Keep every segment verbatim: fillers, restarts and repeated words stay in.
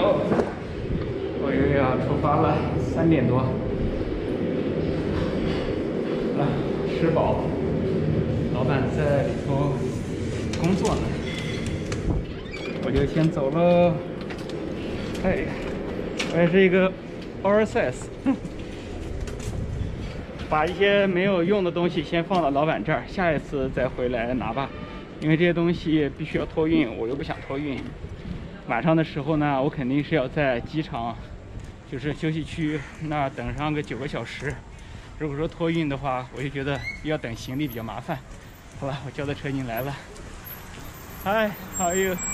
哟，我以为要出发了，三点多。来，吃饱，老板在里头工作呢，我就先走喽。哎呀，我也是一个 oversize。把一些没有用的东西先放到老板这儿，下一次再回来拿吧。因为这些东西必须要托运，我又不想托运。晚上的时候呢，我肯定是要在机场，就是休息区那儿等上个九个小时。如果说托运的话，我就觉得要等行李比较麻烦。好了，我叫的车已经来了。Hi, how are you？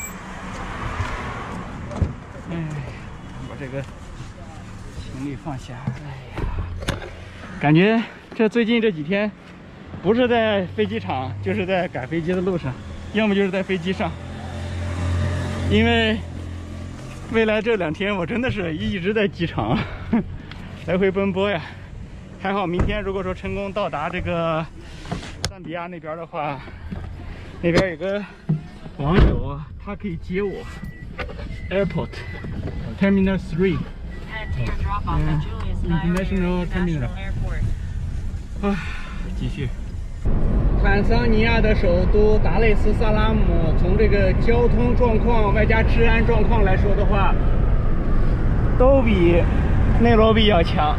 哎，把这个行李放下。哎呀。感觉这最近这几天，不是在飞机场，就是在赶飞机的路上，要么就是在飞机上。因为未来这两天我真的是一直在机场来回奔波呀。还好明天如果说成功到达这个赞比亚那边的话，那边有个网友他可以接我 ，Airport Terminal Three。嗯 ，International Terminal。啊，继续。坦桑尼亚的首都达累斯萨拉姆，从这个交通状况外加治安状况来说的话，都比内罗毕要强。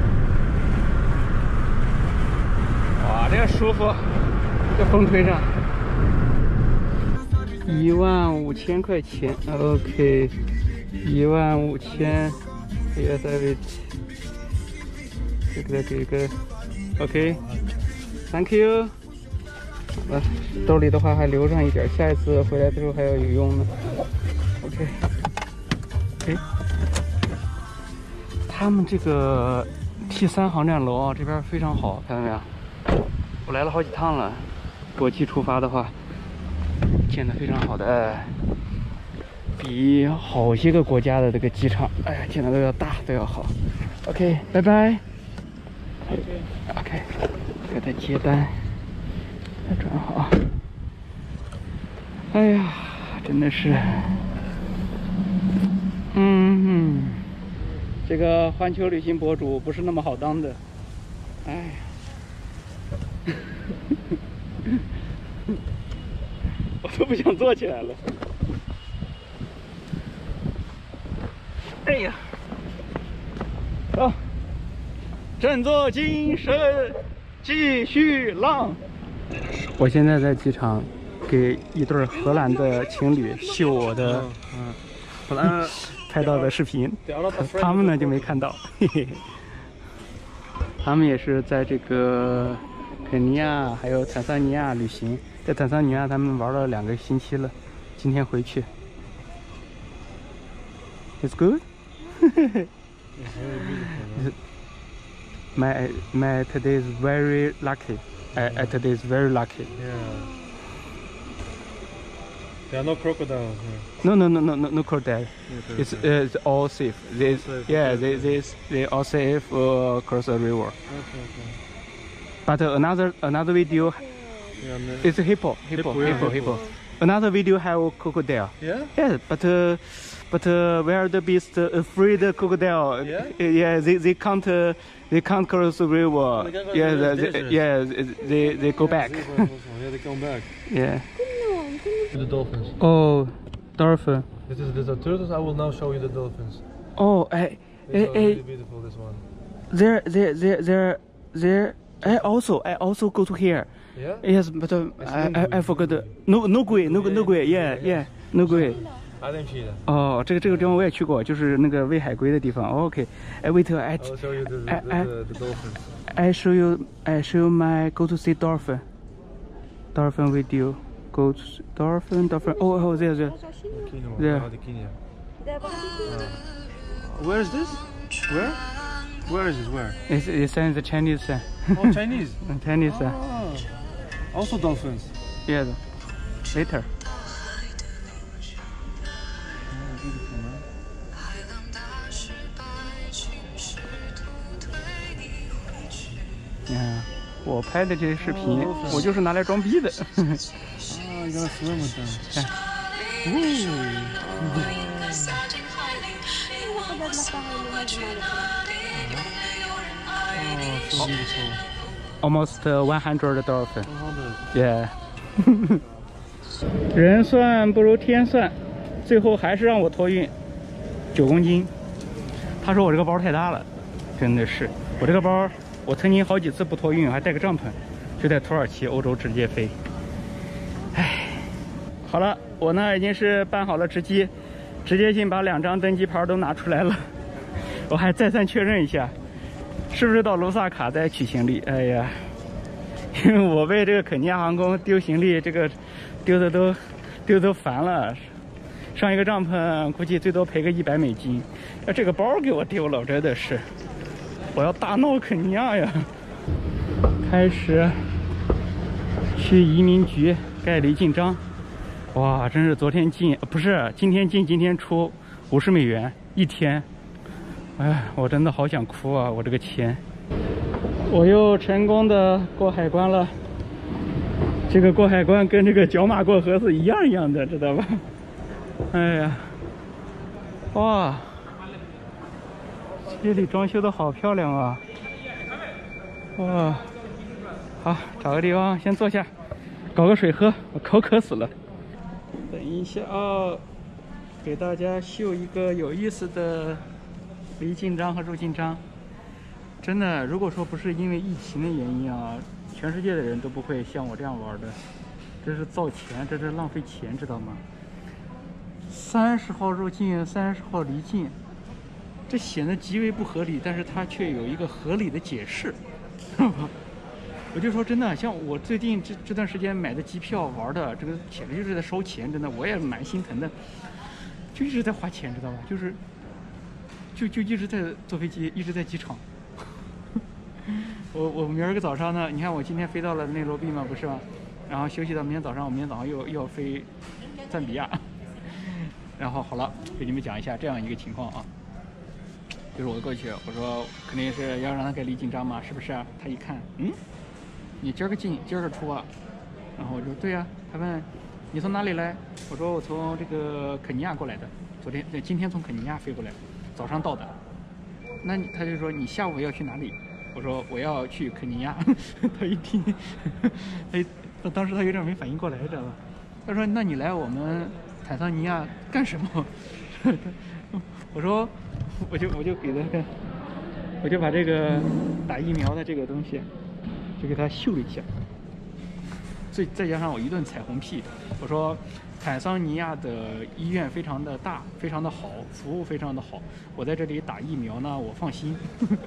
哇，这个舒服，这风吹上，一万五千块钱 ，OK， 一万五千。Yes, I will. 这个这个 ，OK，Thank you。啊，兜里的话还留上一点，下一次回来的时候还要有用呢。OK， 哎，他们这个 T 三航站楼啊，这边非常好，看到没有？我来了好几趟了，国际出发的话，建的非常好的。哎，比好些个国家的这个机场，哎呀，建的都要大，都要好。OK， 拜拜。OK， 给他接单，再转好。哎呀，真的是，嗯嗯，这个环球旅行博主不是那么好当的。哎呀，我都不想坐起来了。哎呀，啊，振作精神，继续浪。我现在在机场给一对荷兰的情侣秀我的嗯荷兰拍到的视频，他们呢就没看到，嘿嘿。他们也是在这个肯尼亚还有坦桑尼亚旅行，在坦桑尼亚他们玩了两个星期了，今天回去。It's good. It's very beautiful. my my today is very lucky. I, I today is very lucky. Yeah. There are no crocodiles here. No no no no no no crocodile. Okay, It's okay. uh, it's all safe. They safe, yeah okay, they okay. they they all safe uh, across the river. Okay, okay. But uh, another another video, Yeah, man. it's a hippo hippo Hippo, yeah, hippo hippo. hippo. Another video have crocodile. Yeah? Yeah, but uh, but uh, where the beast uh, afraid crocodile? Yeah? Uh, yeah, they they can't uh, they can't cross the river. They can't go Yeah, to the they, desert. yeah, they they go back. Yeah, they come back. Yeah. The dolphins. Oh, dolphin. This is, this is the turtles. I will now show you the dolphins. Oh, I, These I, are really I, beautiful, this one. there, there, there, there, there. I also, I also go to here. Yeah? Yes, but uh, It's I, I, Nugui. I forgot. The, no, no gui, no, no gui. Yeah, yeah, no gui. I didn't see that. 哦，这个这个地方我也去过，就是那个喂海龟的地方。OK，哎，wait，I I will show you the, the, I- the, I- the, the dolphins. I show you, I show you my go to see dolphin. Dolphin video. Go to see dolphin, dolphin. Oh, oh, there, there. The quinoa. Yeah. Oh, the quinoa. Where is this? Where? Where is this? Where? It's it's in the Chinese sign. Oh, Chinese. Chinese sign. Oh. Also dolphins. Yeah. Later. Beautiful, man. 你看，我拍的这些视频，我就是拿来装逼的。 Oh, you gotta swim with them. Yeah. Ooh. Oh, so beautiful. Almost one hundred dolphin. Oh, Yeah. 人算不如天算，最后还是让我托运九公斤。他说我这个包太大了，真的是我这个包，我曾经好几次不托运，还带个帐篷，就在土耳其、欧洲直接飞。唉，好了，我呢已经是办好了值机，直接性把两张登机牌都拿出来了。我还再三确认一下，是不是到卢萨卡再取行李？哎呀，因为我被这个肯尼亚航空丢行李，这个丢的都丢都烦了。上一个帐篷估计最多赔个一百美金，要这个包给我丢了，真的是，我要大闹肯尼亚呀！开始去移民局盖离境章，哇，真是昨天进，不是今天进，今天出，五十美元一天，哎，我真的好想哭啊！我这个钱，我又成功的过海关了。这个过海关跟这个角马过河是一样一样的，知道吧？哎呀，哇，这里装修的好漂亮啊！哇，好，找个地方先坐下，搞个水喝，我口渴死了。等一下啊，给大家秀一个有意思的离境章和入境章。真的，如果说不是因为疫情的原因啊，全世界的人都不会像我这样玩的。这是造钱，这是浪费钱，知道吗？三十号入境，三十号离境，这显得极为不合理，但是它却有一个合理的解释。我就说真的，像我最近这这段时间买的机票玩的，这个简直就是在烧钱，真的，我也蛮心疼的，就一直在花钱，知道吧？就是，就就一直在坐飞机，一直在机场。我我明儿个早上呢，你看我今天飞到了内罗毕嘛，不是吗？然后休息到明天早上，我明天早上又又要飞赞比亚。然后好了，给你们讲一下这样一个情况啊，就是我过去，我说肯定是要让他盖离境章嘛，是不是啊？他一看，嗯，你今儿个进，今儿个出啊？然后我说对呀、啊。他问你从哪里来？我说我从这个肯尼亚过来的，昨天对，今天从肯尼亚飞过来，早上到的。那你他就说你下午要去哪里？我说我要去肯尼亚。他一听，他一当时他有点没反应过来，知道吧？他说那你来我们坦桑尼亚干什么？我说我就我就给他看，我就把这个打疫苗的这个东西就给他秀了一下，再再加上我一顿彩虹屁，我说坦桑尼亚的医院非常的大，非常的好，服务非常的好，我在这里打疫苗呢，我放心。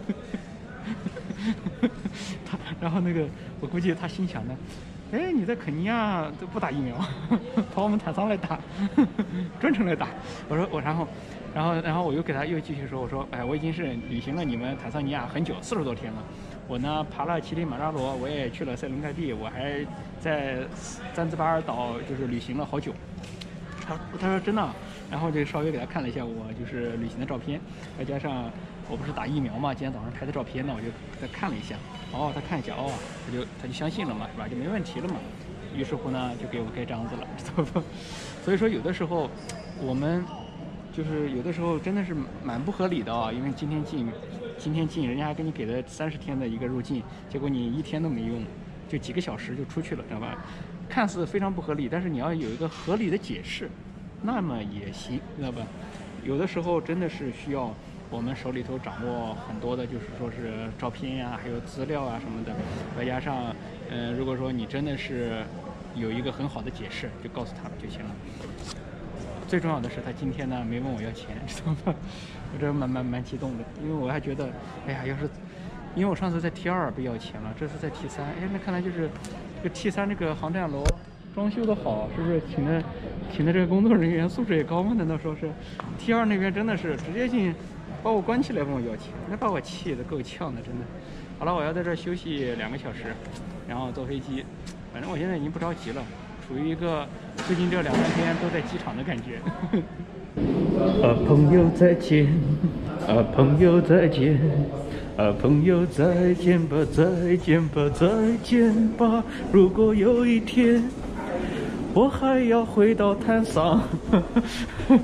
他然后那个我估计他心想的，哎，你在肯尼亚都不打疫苗，跑我们坦桑来打，专程来打。我说我，然后，然后，然后我又给他又继续说，我说，哎，我已经是旅行了你们坦桑尼亚很久，四十多天了。我呢爬了乞力马扎罗，我也去了塞伦盖蒂，我还在zanzibar尔岛就是旅行了好久。他他说真的，然后就稍微给他看了一下我就是旅行的照片，再加上我不是打疫苗嘛，今天早上拍的照片呢，我就再看了一下。哦，他看一下，哦，他就他就相信了嘛，是吧？就没问题了嘛。于是乎呢，就给我盖章子了，知道不？所以说有的时候我们就是有的时候真的是蛮不合理的啊，因为今天进，今天进，人家还给你给了三十天的一个入境，结果你一天都没用，就几个小时就出去了，知道吧？看似非常不合理，但是你要有一个合理的解释，那么也行，知道吧？有的时候真的是需要我们手里头掌握很多的，就是说是照片呀、啊，还有资料啊什么的，再加上，嗯、呃，如果说你真的是有一个很好的解释，就告诉他们就行了。最重要的是，他今天呢没问我要钱，知道吧？我这蛮蛮蛮激动的，因为我还觉得，哎呀，要是因为我上次在 T 二被要钱了，这次在 T 三，哎，那看来就是这个 T 三这个航站楼装修的好，是不是请的请的这个工作人员素质也高吗？难道说是 T 二那边真的是直接进把我关起来问我要钱，那把我气得够呛的，真的。好了，我要在这儿休息两个小时，然后坐飞机。反正我现在已经不着急了，处于一个最近这两三天都在机场的感觉。啊，朋友再见，啊，朋友再见，啊，朋友再见吧，再见吧，再见吧。如果有一天我还要回到坦桑，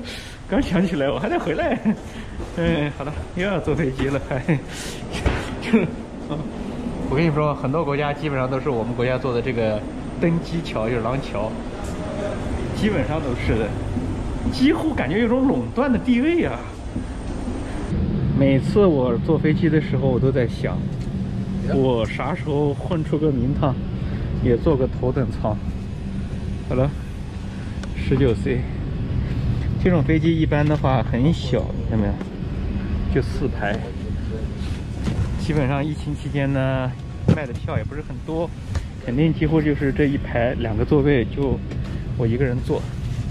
刚想起来我还得回来。嗯，好了，又要坐飞机了，还就嗯，我跟你说，很多国家基本上都是我们国家做的这个登机桥，就是廊桥，基本上都是的，几乎感觉有种垄断的地位啊。每次我坐飞机的时候，我都在想，我啥时候混出个名堂，也坐个头等舱。好了，十九岁，这种飞机一般的话很小，看到没有？就四排。基本上疫情期间呢，卖的票也不是很多，肯定几乎就是这一排两个座位就我一个人坐。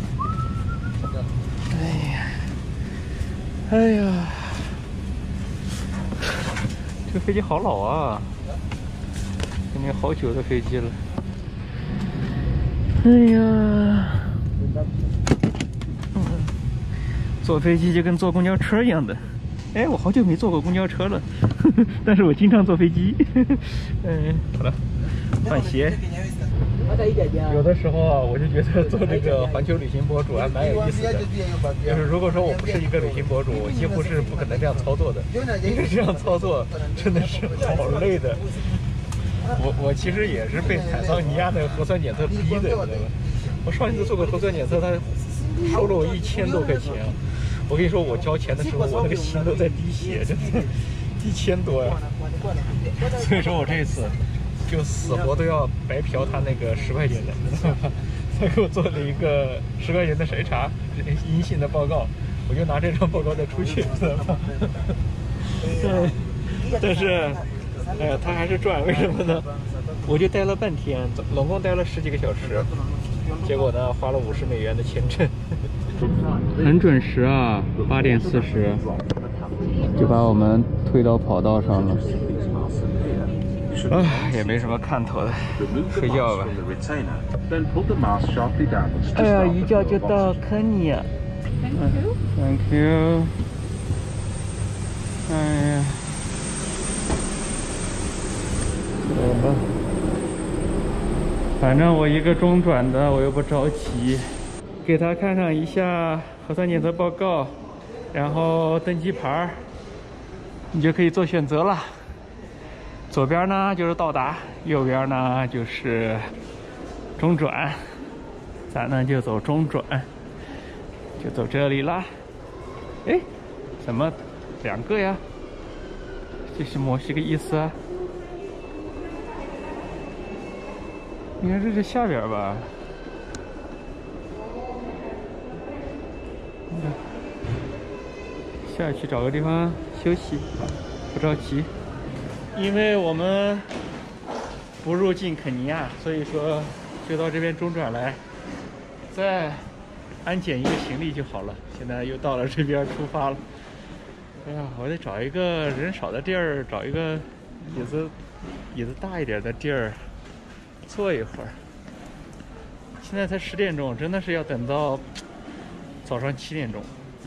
哎呀，哎呀，这飞机好老啊，感觉好久的飞机了。哎呀，嗯，坐飞机就跟坐公交车一样的。哎，我好久没坐过公交车了，呵呵，但是我经常坐飞机。嗯，好了，换鞋。有的时候啊，我就觉得做这个环球旅行博主还蛮有意思的。就是如果说我不是一个旅行博主，我几乎是不可能这样操作的。因为这样操作真的是好累的。我我其实也是被坦桑尼亚的核酸检测逼的，知道吧？我上一次做过核酸检测，他收了我一千多块钱。我跟你说，我交钱的时候，我那个心都在滴血，真的，一千多呀！所以说我这次就死活都要白嫖他那个十块钱的，知道吧？他给我做了一个十块钱的筛查，阴性的报告，我就拿这张报告再出去，知道吧？对，但是，哎呀，他还是赚，为什么呢？我就待了半天，总总共待了十几个小时，结果呢，花了五十美元的签证。很准时啊，八点四十就把我们推到跑道上了。啊，也没什么看头的，睡觉吧。哎呀，一觉就到肯尼亚。Thank you。哎呀，走吧。反正我一个中转的，我又不着急。给他看上一下核酸检测报告，然后登机牌，你就可以做选择了。左边呢就是到达，右边呢就是中转。咱呢就走中转，就走这里啦。哎，怎么两个呀？这是么是个意思啊？应该是这下边吧。下去找个地方休息，不着急，因为我们不入境肯尼亚，所以说就到这边中转来，再安检一个行李就好了。现在又到了这边出发了。哎呀，我得找一个人少的地儿，找一个椅子椅子大一点的地儿坐一会儿。现在才十点钟，真的是要等到早上七点钟。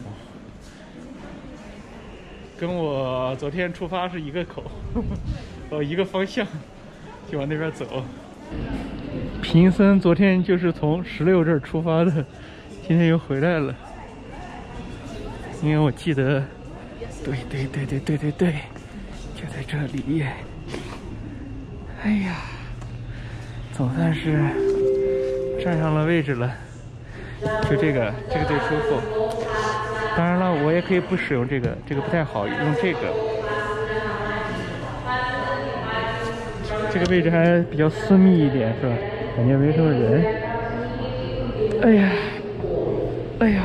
跟我昨天出发是一个口，哦，一个方向，就往那边走。贫森昨天就是从十六这儿出发的，今天又回来了。因为我记得，对对对对对对对，就在这里。哎呀，总算是站上了位置了。就这个，这个最舒服。当然了，我也可以不使用这个，这个不太好，用这个。这个位置还比较私密一点，是吧？感觉没什么人。哎呀，哎呀，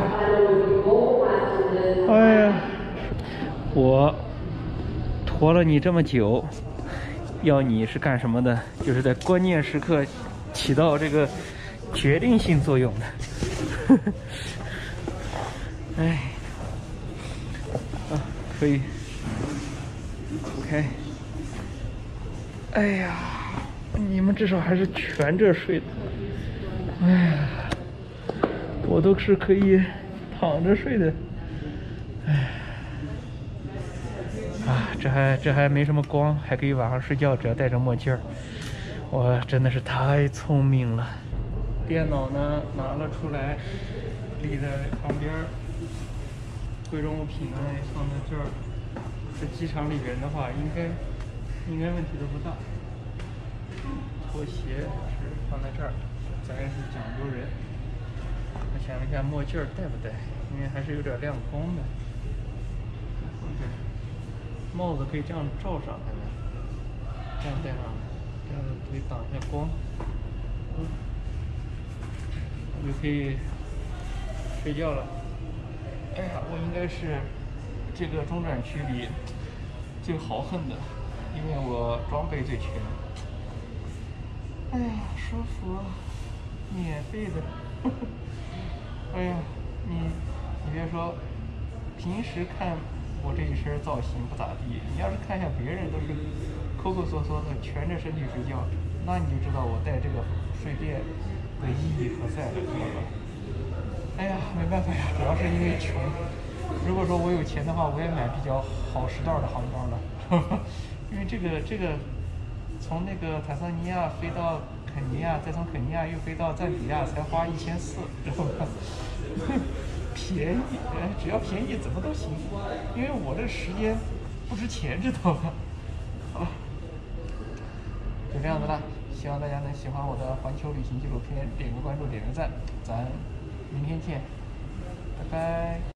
哎呀，我驮了你这么久，要你是干什么的？就是在关键时刻起到这个决定性作用的。哎。可以 ，OK。哎呀，你们至少还是全着睡的。哎呀，我都是可以躺着睡的。哎，啊，这还这还没什么光，还可以晚上睡觉，只要戴着墨镜儿。我真的是太聪明了。电脑呢拿了出来，立在旁边。 贵重物品呢也放在这儿。在机场里边的话，应该应该问题都不大。拖鞋是放在这儿，咱也是讲究人。我想了一下，墨镜戴不戴？因为还是有点亮光的。帽子可以这样罩上，看看，这样戴上，这样可以挡一下光。嗯，我就可以睡觉了。哎呀，我应该是这个中转区里最豪横的，因为我装备最全。哎呀，舒服，免费的。哎呀，你你别说，平时看我这一身造型不咋地，你要是看一下别人都是抠抠缩缩的蜷着身体睡觉，那你就知道我带这个睡垫的意义何在了，知道吧？哎呀，没办法呀，主要是因为穷。如果说我有钱的话，我也买比较好时段的航班了，因为这个这个从那个坦桑尼亚飞到肯尼亚，再从肯尼亚又飞到赞比亚，才花一千四，知道吧？便宜，哎，只要便宜怎么都行，因为我这时间不值钱，知道吧？好了，就这样子了。希望大家能喜欢我的环球旅行纪录片，点个关注，点个赞，咱明天见，拜拜。